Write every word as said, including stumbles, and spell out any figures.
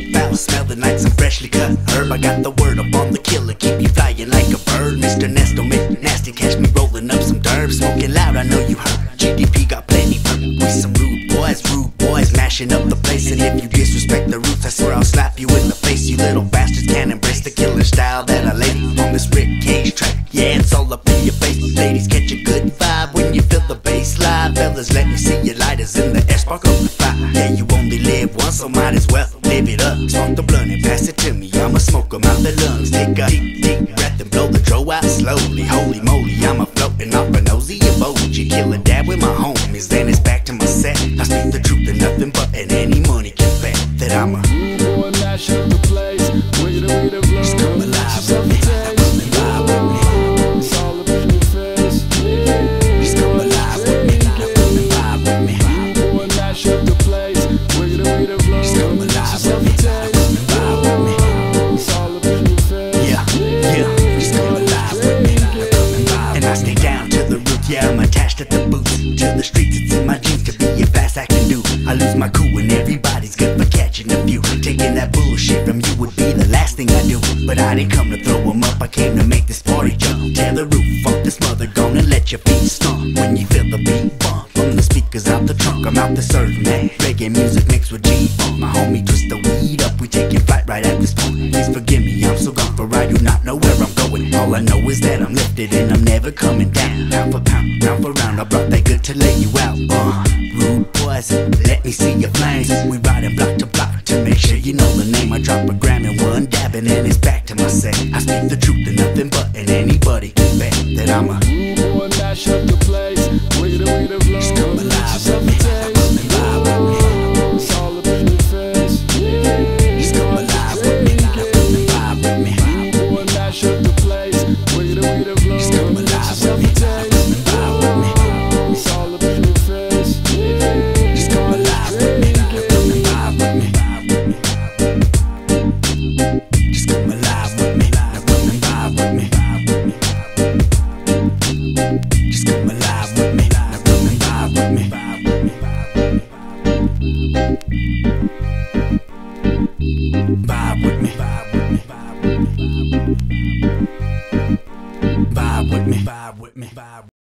ain't foul. Smell the night, some freshly cut herb. I got the word up on the killer, keep you flying like a bird. Mister Nesto make me nasty, catch me rolling up some dirt. Smoking loud, I know you heard. G D P got plenty perk. We some rude boys, rude boys, mashing up the place. And if you disrespect the roots, I swear I'll slap you in the face. You little bastards can't embrace the killer style that I laid on this Rick Cage track. Yeah, it's all up in your face. Ladies, catch a good vibe when you feel the bass line. Fellas, let me see your lighters in the air, spark up the fire. Yeah, you only live once, so might as well live it up. Smoke the blunt and pass it to me, I'ma smoke 'em out the lungs. Take a deep, deep breath and blow the dro out slowly. Holy moly, I'm a floating off a nosy emoji. Kill a dab with my homies, then it's back to my set. I speak the truth and nothing but, and any money can bet that I'm a rude boy, mash up the place. Way to way to blow. Just come alive with me, come alive with me. It's all up in your face. Just come alive with me, come alive with me. Rude boy, mash up the place. Way to way to blow. Just come alive with me, come alive with me. It's all up in your face. Yeah, yeah, just come alive with me, come alive. And I stay down to the root, yeah, I'm attached at the boots. To the streets, it's in my genes to be a fast acting dude. I lose my cool and everybody's good for catching a few. Taking that bullshit from you would be the last thing I do. But I didn't come to throw 'em up, I came to make this party jump. Tear the roof off this mother, gonna let your feet stomp. When you feel the beat bump from the speakers out the trunk, I'm out to serve, man. Reggae music mixed with G-funk. My homie twist the weed up, we taking flight right at this point. Please forgive me, I'm so gone, for I do not know where I'm going. All I know is that I'm lifted and I'm never coming down. Pound for pound, round for round, I brought that good to lay you out. Uh, rude boys, let me see your flames. We riding block to block to make sure you know the name. I drop a gram and one dab and then it's back to my set. I speak the truth and nothing but, and anybody can bet that I'm a rude boy, mash up the place. Way to way to blow. Just come alive with me, come alive with me. It's all up in your face. Just come alive with me, come alive with me. Rude boy, mash up the place. Way to way to blow. Just come alive with me, come alive with me. It's all up in your face. Just come alive with me, come alive with me. Just come alive with me, come alive with me. Just come alive with me, come alive with me. Vibe with me, vibe with me, vibe with me, vibe with me, vibe with me, vibe.